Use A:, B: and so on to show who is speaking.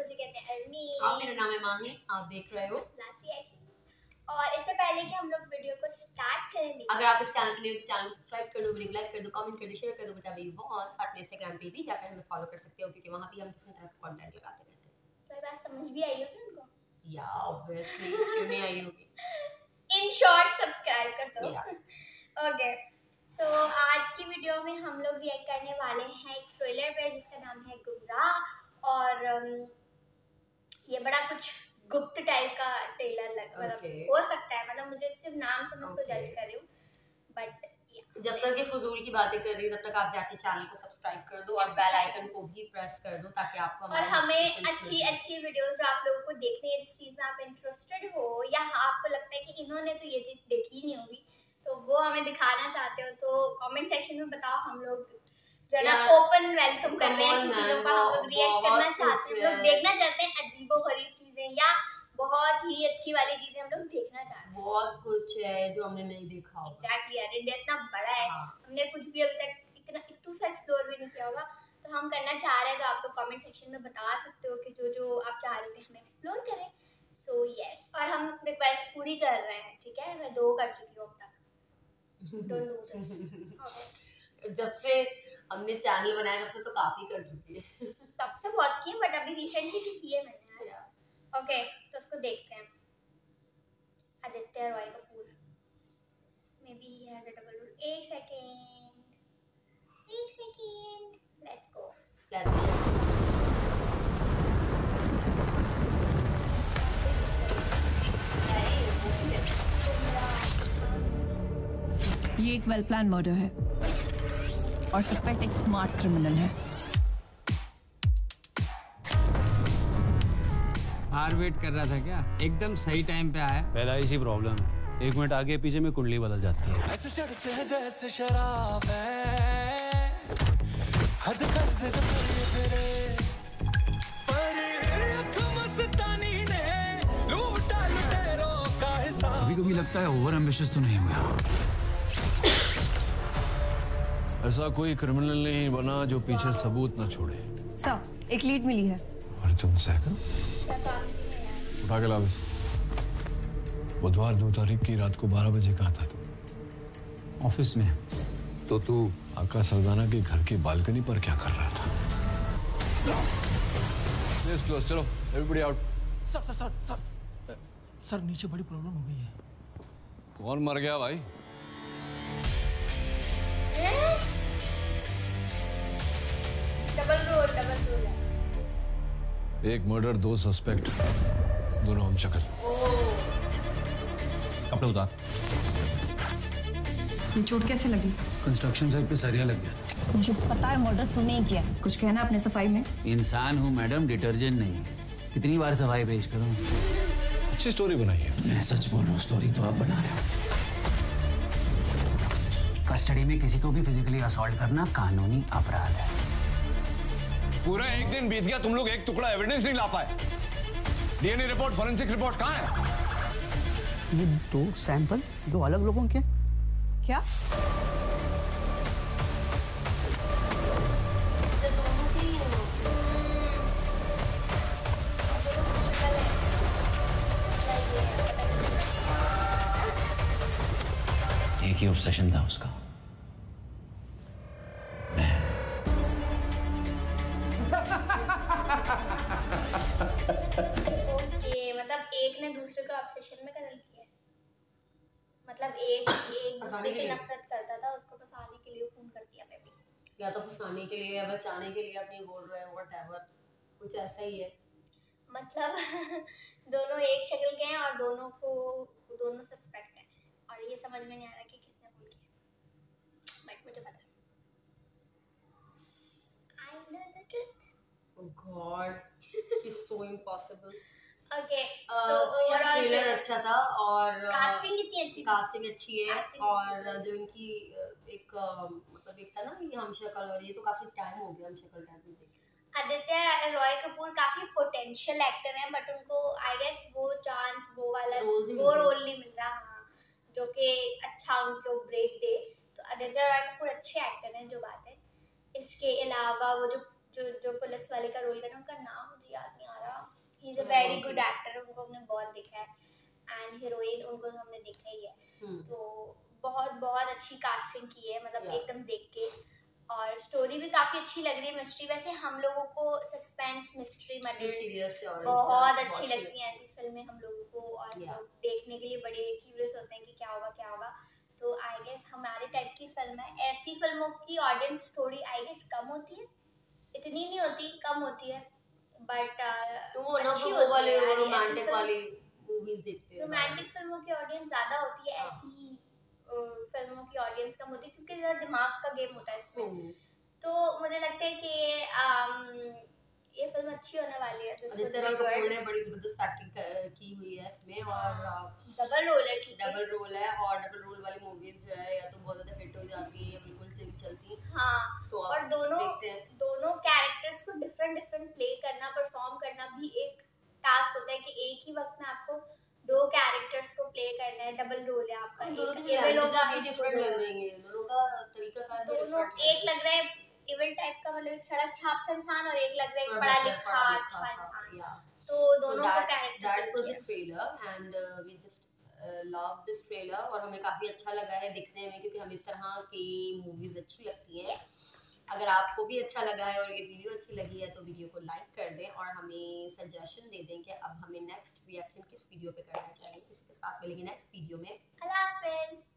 A: मुझे कहते हैं अरनी।
B: मेरा नाम है माही, आप देख रहे हो
A: लास्ट रिएक्शन। और इससे पहले कि हम लोग वीडियो को स्टार्ट करेंगे,
B: अगर आप इस चैनल पे नए हो तो चैनल को सब्सक्राइब कर दो, वीडियो लाइक कर दो, कमेंट कर दो, शेयर कर दो बेटा भी बहुत। साथ में इंस्टाग्राम पे भी जाकर हमें फॉलो कर सकते हो क्योंकि वहां भी हम डिफरेंट तरह का कंटेंट लगाते रहते हैं।
A: तो बात समझ भी आई होगी उनको?
B: या ऑब्वियसली, क्यों नहीं आई होगी।
A: इन शॉर्ट सब्सक्राइब कर दो। ओके, सो आज की वीडियो में हम लोग रिएक्ट करने वाले हैं एक ट्रेलर पर जिसका नाम है गुमराह। और ये बड़ा कुछ गुप्त टाइप का ट्रेलर मतलब हो सकता है, मतलब मुझे सिर्फ नाम से मैं उसको जज कर रही हूँ, बट
B: जब तक ये फजूल की बातें कर रही है तब तक आप जाके चैनल को सब्सक्राइब कर दो और बेल आइकन को भी प्रेस कर दो ताकि आपको
A: और हमें अच्छी वीडियोस जो आप लोगों को देखनी है, जिस चीज में आप इंटरेस्टेड हो या आपको लगता है कि इन्होंने तो ये चीज देखी नहीं होगी तो वो हमें दिखाना चाहते हो तो कमेंट सेक्शन में बताओ। हम लोग जो है ना ओपन वेलकम कर रहे हैं ऐसी चीजों का। हम लोग रिएक्ट करना चाहते हैं, लोग देखना चाहते हैं अजीबोगरीब चीजें या बहुत ही अच्छी वाली चीजें हम लोग देखना चाहते हैं।
B: बहुत कुछ है जो हमने नहीं देखा होगा।
A: एग्जैक्टली यार, इंडिया इतना बड़ा है, हमने कुछ भी अभी तक इतना सा एक्सप्लोर भी नहीं किया होगा। तो हम करना चाह रहे हैं, तो आप लोग कमेंट सेक्शन में बता सकते हो कि जो जो आप चाह रहे थे हम एक्सप्लोर करें। सो यस, और हम रिक्वेस्ट पूरी कर रहे हैं, ठीक है? मैं 2 कर चुकी हूँ अब तक। Don't do this.
B: जब से हमने चैनल बनाया तब से तो काफी कर चुकी है।
A: तब से बहुत की, बट अभी रिसेंटली भी की है मैंने यार। ओके, तो उसको देखते हैं। Aditya Roy Kapoor, may be he has a double role. एक सेकंड, लेट्स गो।
C: ये एक वेल प्लान मर्डर है और सस्पेक्ट एक स्मार्ट क्रिमिनल है।
D: हार वेट कर रहा था क्या? एकदम सही टाइम पे आया।
E: पहला इसी प्रॉब्लम है, 1 मिनट आगे पीछे में कुंडली बदल जाती है।
F: ऐसे चढ़ते हैं जैसे शराब है, हद कर दे जब ये फिरे, पर एक मस्तानी ने लूटा लुटेरों का हिसाब।
E: कभी-कभी लगता है ओवर एम्बिशियस तो नहीं हुआ। ऐसा कोई क्रिमिनल नहीं बना जो पीछे सबूत न छोड़े।
C: सर, एक लीड मिली है।
E: और तुम सहकर उठा के लाओ इसे। बुधवार 2 तारीख की रात को 12 बजे कहाँ था तू?
D: ऑफिस में।
E: तो तू आका सरदाना के घर की बालकनी पर क्या कर रहा था? Please close, चलो एवरीबॉडी आउट।
F: सर नीचे बड़ी प्रॉब्लम हो गई है।
E: कौन मर गया भाई?
A: डबल रोल है।
E: एक मर्डर, 2 सस्पेक्ट, दोनों हम शक्ल।
G: कपड़े उतार।
C: ये चोट कैसे लगी?
E: कंस्ट्रक्शन साइट पे सरिया लग गया।
C: मुझे पता है मर्डर तूने ही किया। कुछ कहना अपने सफाई में?
G: इंसान हूँ मैडम, डिटर्जेंट नहीं। कितनी बार सफाई पेश करूँ?
E: अच्छी स्टोरी बनाई है।
G: मैं सच बोल रहा हूँ, स्टोरी तो आप बना रहे हो। कस्टडी में किसी को भी फिजिकली असॉल्ट करना कानूनी अपराध है।
E: पूरा 1 दिन बीत गया, तुम लोग एक टुकड़ा एविडेंस नहीं ला पाए। डीएनए रिपोर्ट, फोरेंसिक रिपोर्ट कहाँ है?
H: ये 2 सैंपल 2 अलग लोगों के
C: क्या?
G: एक ही ऑब्सेशन था उसका, मैं।
A: ओके, मतलब एक ने दूसरे को ऑब्सेशन में कत्ल किया। मतलब एक दूसरे से नफरत करता था, उसको फंसाने के लिए खून कर दिया। मैं भी
B: या तो फंसाने के लिए या बचाने के लिए अपनी बोल रहे हैं, व्हाटएवर, कुछ ऐसा ही है।
A: मतलब दोनों एक शक्ल के हैं और दोनों सस्पेक्ट हैं और ये समझ में नहीं आ रहा कि किसने खून किया, बट मुझे पता है। I know the truth.
B: Oh God, it's so impossible.
A: Okay, so overall
B: trailer अच्छा था और
A: कास्टिंग कितनी अच्छी थी।
B: कास्टिंग अच्छी है और जो इनकी एक मतलब एक था ना ये हम शक्ल, और ये तो काफी टाइम हो गया हम शक्ल टाइम में देखे।
A: आदित्य रॉय कपूर काफी पोटेंशियल एक्टर हैं, बट उनको आई गेस वो चांस वो रोल नहीं मिल रहा, जो कि अच्छा उनको ब्रेक दे। तो आदित्य रॉय कपूर अच्छे एक्टर हैं, जो बात है। इसके अलावा वो जो पुलिस वाले का रोल कर रहे हैं उनका नाम मुझे याद नहीं आ रहा। He is a very good actor, उनको हमने बहुत देखा है, एंड हीरोइन उनको तो हमने देखा ही है। तो बहुत बहुत अच्छी कास्टिंग की है, मतलब एकदम देख के, और स्टोरी भी काफी अच्छी लग रही है। मिस्ट्री, वैसे हम लोगों को सस्पेंस, मिस्ट्री, मर्डर बहुत अच्छी लगती हैं ऐसी फिल्में हम लोगों को, और लोग देखने के लिए बड़े क्यूरियस होते हैं कि क्या होगा क्या होगा। तो आई गेस हमारे टाइप की फिल्म है। ऐसी फिल्मों की ऑडियंस थोड़ी आई गेस कम होती है, इतनी नहीं होती, कम होती है, बट अच्छी होती है।
B: रोमांटिक वाली मूवीज देखते हैं,
A: रोमांटिक फिल्मों की ऑडियंस ज्यादा होती है, ऐसी फिल्मों की ऑडियंस कम होती है, क्योंकि ज़रा दिमाग का गेम होता है इसमें। तो मुझे लगता है कि ये फिल्म अच्छी होने वाली है।
B: आदित्य रॉय कपूर ने बड़ी जबरदस्त एक्टिंग की हुई है इसमें, और
A: डबल रोल है,
B: और डबल रोल वाली मूवीज जो है या तो बहुत ज्यादा हिट हो जाती है या बिल्कुल चलती।
A: हाँ,
B: तो
A: और दोनों कैरेक्टर्स को डिफरेंट प्ले करना, परफॉर्म करना भी एक टास्क होता है कि एक ही वक्त में आपको 2 कैरेक्टर्स को प्ले करना है। डबल रोल है आपका,
B: दोनों का डिफरेंट लग रही है, दोनों का तरीकाकार भी डिफरेंट है।
A: एक लग रहा है इविल टाइप का, मतलब एक सड़क छाप सा इंसान, और एक लग रहा है एक पढ़ा लिखा अच्छा इंसान। तो दोनों को character
B: that was the trailer, and we just love this trailer, और हमें काफी अच्छा लगा है दिखने में, क्योंकि हमें इस तरह की मूवीज अच्छी लगती हैं। अगर आपको भी अच्छा लगा है और ये वीडियो अच्छी लगी है तो वीडियो को लाइक कर दें, और हमें सजेशन दे दें कि अब हमें नेक्स्ट रिएक्शन किस वीडियो पे करना चाहिए। इसके साथ मिलेंगे नेक्स्ट वीडियो में।
A: अल्लाह हाफिज़।